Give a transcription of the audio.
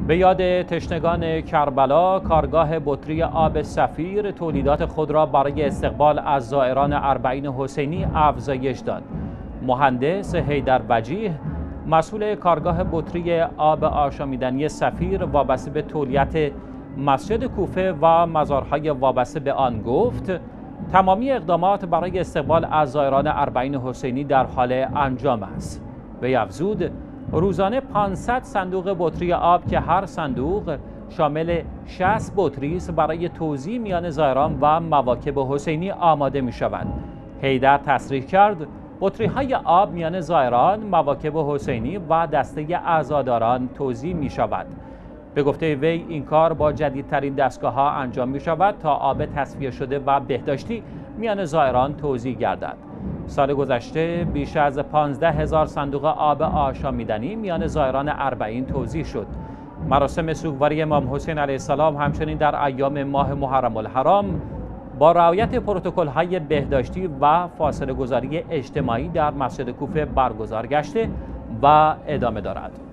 به یاد تشنگان کربلا، کارگاه بطری آب سفیر تولیدات خود را برای استقبال از زائران اربعین حسینی افزایش داد. مهندس حیدر وجیه، مسئول کارگاه بطری آب آشامیدنی سفیر وابسته به تولیت مسجد کوفه و مزارهای وابسته به آن گفت تمامی اقدامات برای استقبال از زائران اربعین حسینی در حال انجام است. وی افزود روزانه 500 صندوق بطری آب که هر صندوق شامل 60 بطری است برای توزیع میان زائران و مواکب حسینی آماده می شود. حیدر تصریح کرد بطری‌های آب میان زائران، مواکب حسینی و دسته عزاداران توزیع می شود. به گفته وی این کار با جدیدترین دستگاه‌ها انجام می شود تا آب تصفیه شده و بهداشتی میان زائران توزیع گردد. سال گذشته بیش از 15,000 صندوق آب آشامیدنی میان زائران اربعین توزیع شد. مراسم سوگواری امام حسین علیه السلام همچنین در ایام ماه محرم الحرام با رعایت پروتکل‌های بهداشتی و فاصله گذاری اجتماعی در مسجد کوفه برگزار گشته و ادامه دارد.